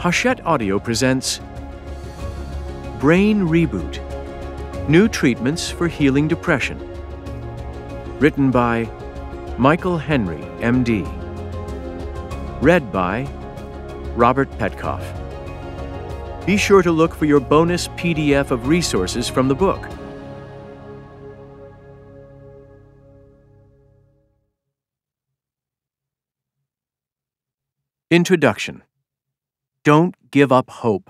Hachette Audio presents Brain Reboot, New Treatments for Healing Depression. Written by Michael Henry, MD. Read by Robert Petkoff. Be sure to look for your bonus PDF of resources from the book. Introduction. Don't give up hope.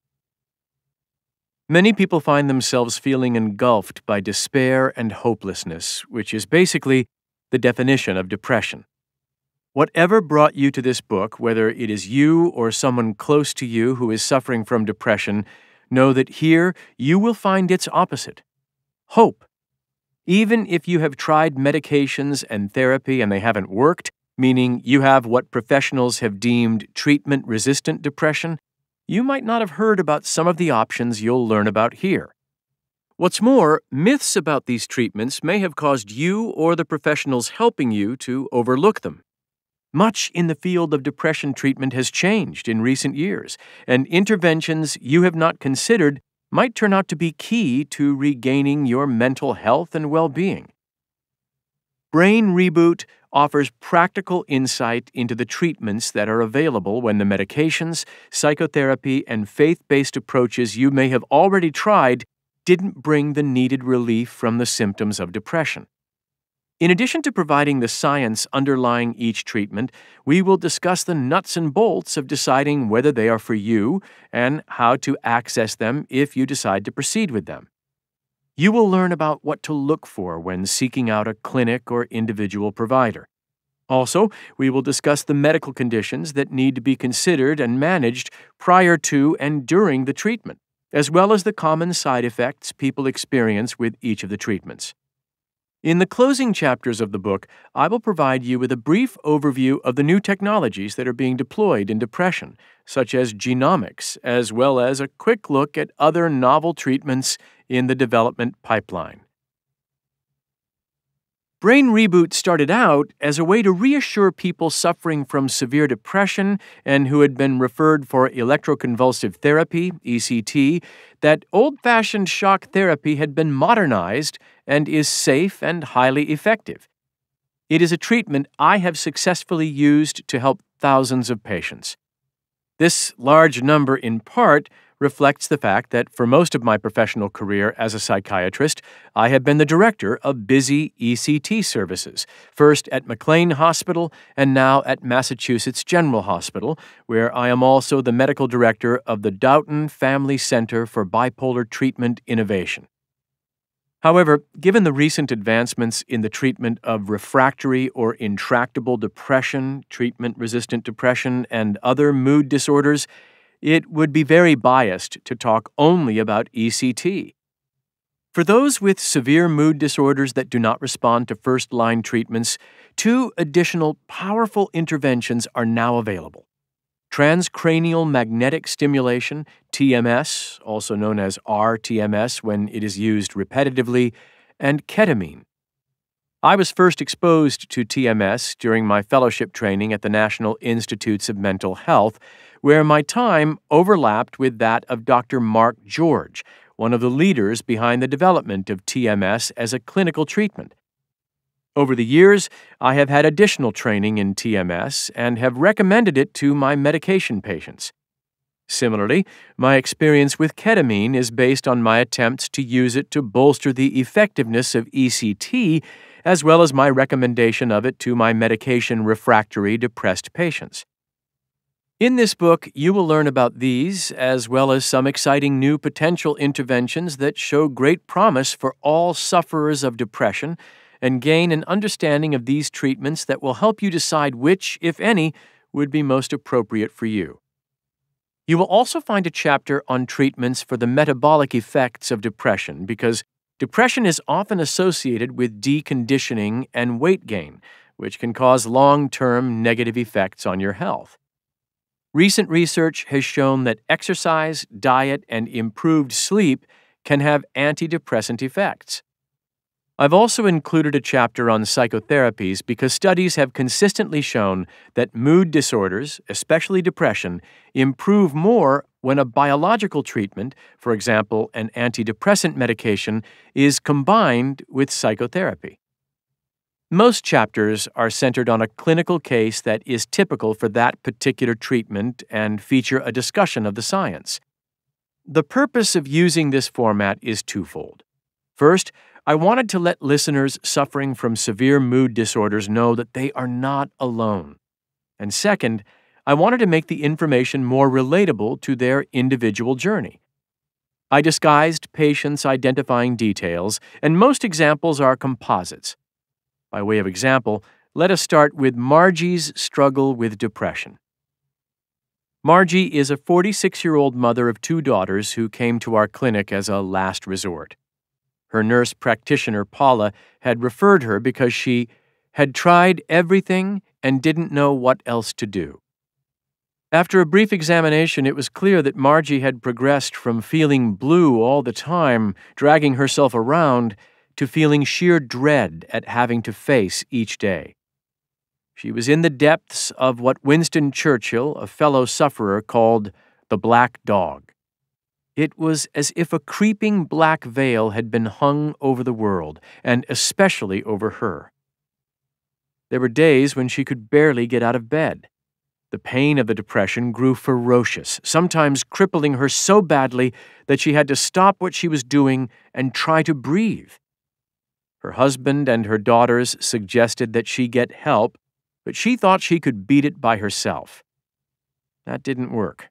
Many people find themselves feeling engulfed by despair and hopelessness, which is basically the definition of depression. Whatever brought you to this book, whether it is you or someone close to you who is suffering from depression, know that here you will find its opposite: hope. Even if you have tried medications and therapy and they haven't worked, meaning you have what professionals have deemed treatment-resistant depression, you might not have heard about some of the options you'll learn about here. What's more, myths about these treatments may have caused you or the professionals helping you to overlook them. Much in the field of depression treatment has changed in recent years, and interventions you have not considered might turn out to be key to regaining your mental health and well-being. Brain Reboot offers practical insight into the treatments that are available when the medications, psychotherapy, and faith-based approaches you may have already tried didn't bring the needed relief from the symptoms of depression. In addition to providing the science underlying each treatment, we will discuss the nuts and bolts of deciding whether they are for you and how to access them if you decide to proceed with them. You will learn about what to look for when seeking out a clinic or individual provider. Also, we will discuss the medical conditions that need to be considered and managed prior to and during the treatment, as well as the common side effects people experience with each of the treatments. In the closing chapters of the book, I will provide you with a brief overview of the new technologies that are being deployed in depression, such as genomics, as well as a quick look at other novel treatments in the development pipeline. Brain Reboot started out as a way to reassure people suffering from severe depression and who had been referred for electroconvulsive therapy, ECT, that old-fashioned shock therapy had been modernized and is safe and highly effective. It is a treatment I have successfully used to help thousands of patients. This large number, in part, reflects the fact that for most of my professional career as a psychiatrist, I have been the director of busy ECT services, first at McLean Hospital and now at Massachusetts General Hospital, where I am also the medical director of the Doughton Family Center for Bipolar Treatment Innovation. However, given the recent advancements in the treatment of refractory or intractable depression, treatment-resistant depression, and other mood disorders, it would be very biased to talk only about ECT. For those with severe mood disorders that do not respond to first-line treatments, two additional powerful interventions are now available: transcranial magnetic stimulation, TMS, also known as rTMS when it is used repetitively, and ketamine. I was first exposed to TMS during my fellowship training at the National Institutes of Mental Health, where my time overlapped with that of Dr. Mark George, one of the leaders behind the development of TMS as a clinical treatment. Over the years, I have had additional training in TMS and have recommended it to my medication patients. Similarly, my experience with ketamine is based on my attempts to use it to bolster the effectiveness of ECT, as well as my recommendation of it to my medication-refractory depressed patients. In this book, you will learn about these, as well as some exciting new potential interventions that show great promise for all sufferers of depression, and gain an understanding of these treatments that will help you decide which, if any, would be most appropriate for you. You will also find a chapter on treatments for the metabolic effects of depression, because depression is often associated with deconditioning and weight gain, which can cause long-term negative effects on your health. Recent research has shown that exercise, diet, and improved sleep can have antidepressant effects. I've also included a chapter on psychotherapies because studies have consistently shown that mood disorders, especially depression, improve more when a biological treatment, for example, an antidepressant medication, is combined with psychotherapy. Most chapters are centered on a clinical case that is typical for that particular treatment and feature a discussion of the science. The purpose of using this format is twofold. First, I wanted to let listeners suffering from severe mood disorders know that they are not alone. And second, I wanted to make the information more relatable to their individual journey. I disguised patients' identifying details, and most examples are composites. By way of example, let us start with Margie's struggle with depression. Margie is a 46-year-old mother of 2 daughters who came to our clinic as a last resort. Her nurse practitioner, Paula, had referred her because she had tried everything and didn't know what else to do. After a brief examination, it was clear that Margie had progressed from feeling blue all the time, dragging herself around, to feeling sheer dread at having to face each day. She was in the depths of what Winston Churchill, a fellow sufferer, called the black dog. It was as if a creeping black veil had been hung over the world, and especially over her. There were days when she could barely get out of bed. The pain of the depression grew ferocious, sometimes crippling her so badly that she had to stop what she was doing and try to breathe. Her husband and her daughters suggested that she get help, but she thought she could beat it by herself. That didn't work.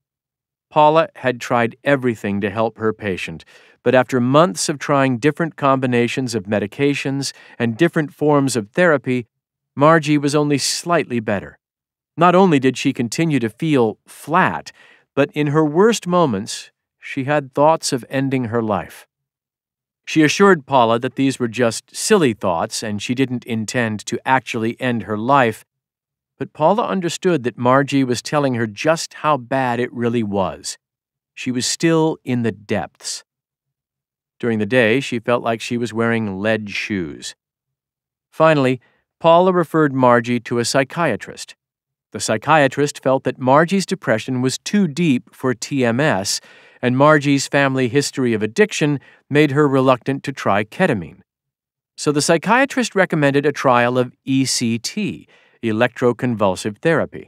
Paula had tried everything to help her patient, but after months of trying different combinations of medications and different forms of therapy, Margie was only slightly better. Not only did she continue to feel flat, but in her worst moments, she had thoughts of ending her life. She assured Paula that these were just silly thoughts and she didn't intend to actually end her life, but Paula understood that Margie was telling her just how bad it really was. She was still in the depths. During the day, she felt like she was wearing lead shoes. Finally, Paula referred Margie to a psychiatrist. The psychiatrist felt that Margie's depression was too deep for TMS, and Margie's family history of addiction made her reluctant to try ketamine. So the psychiatrist recommended a trial of ECT, electroconvulsive therapy.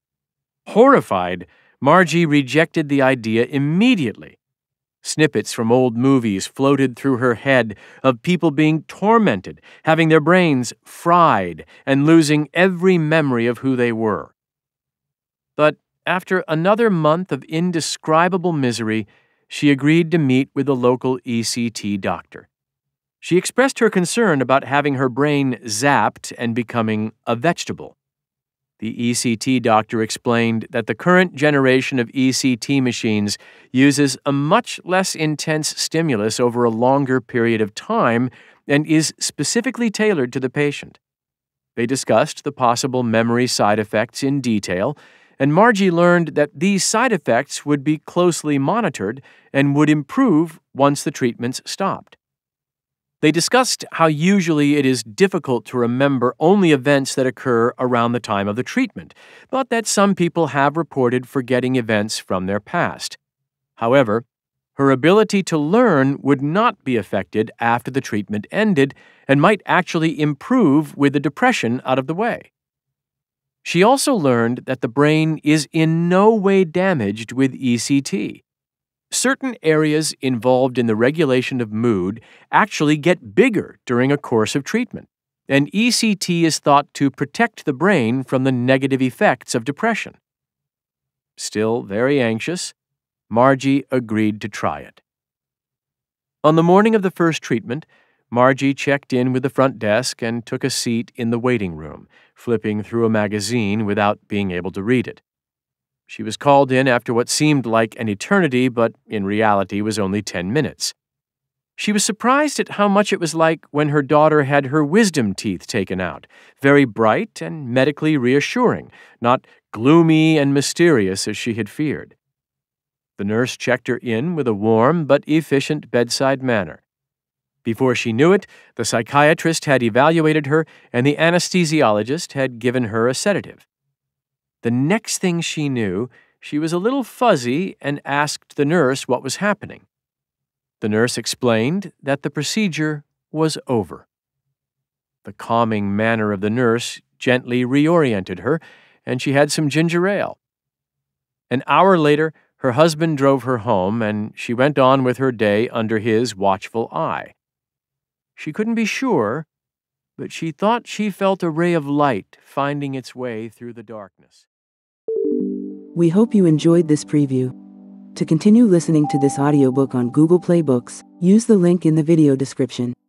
Horrified, Margie rejected the idea immediately. Snippets from old movies floated through her head of people being tormented, having their brains fried, and losing every memory of who they were. But after another month of indescribable misery, she agreed to meet with a local ECT doctor. She expressed her concern about having her brain zapped and becoming a vegetable. The ECT doctor explained that the current generation of ECT machines uses a much less intense stimulus over a longer period of time and is specifically tailored to the patient. They discussed the possible memory side effects in detail, and Margie learned that these side effects would be closely monitored and would improve once the treatments stopped. They discussed how usually it is difficult to remember only events that occur around the time of the treatment, but that some people have reported forgetting events from their past. However, her ability to learn would not be affected after the treatment ended and might actually improve with the depression out of the way. She also learned that the brain is in no way damaged with ECT. Certain areas involved in the regulation of mood actually get bigger during a course of treatment, and ECT is thought to protect the brain from the negative effects of depression. Still very anxious, Margie agreed to try it. On the morning of the first treatment, Margie checked in with the front desk and took a seat in the waiting room, flipping through a magazine without being able to read it. She was called in after what seemed like an eternity, but in reality was only 10 minutes. She was surprised at how much it was like when her daughter had her wisdom teeth taken out, very bright and medically reassuring, not gloomy and mysterious as she had feared. The nurse checked her in with a warm but efficient bedside manner. Before she knew it, the psychiatrist had evaluated her and the anesthesiologist had given her a sedative. The next thing she knew, she was a little fuzzy and asked the nurse what was happening. The nurse explained that the procedure was over. The calming manner of the nurse gently reoriented her, and she had some ginger ale. An hour later, her husband drove her home, and she went on with her day under his watchful eye. She couldn't be sure, but she thought she felt a ray of light finding its way through the darkness. We hope you enjoyed this preview. To continue listening to this audiobook on Google Play Books, use the link in the video description.